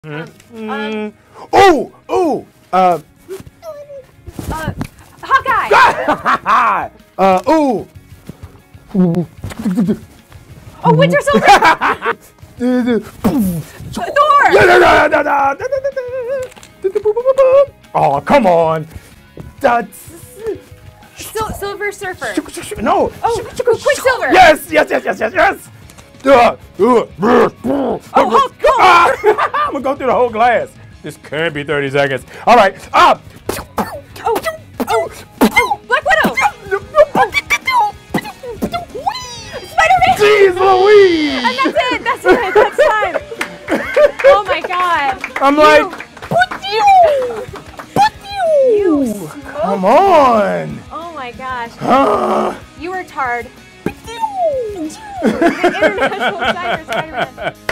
Ooh! Hawkeye! Ooh! Oh, Winter Soldier! Thor! Oh, come on! Silver Surfer. No! Oh, Quicksilver! Yes! Oh, Hulk! I'm gonna go through the whole glass. This can't be 30 seconds. All right. Oh, Black Widow! Spider-Man! Jeez Louise! And that's it. That's time. Oh my God. I'm like, You. come on. Oh my gosh. Ah. You worked hard. The International Spider-Man.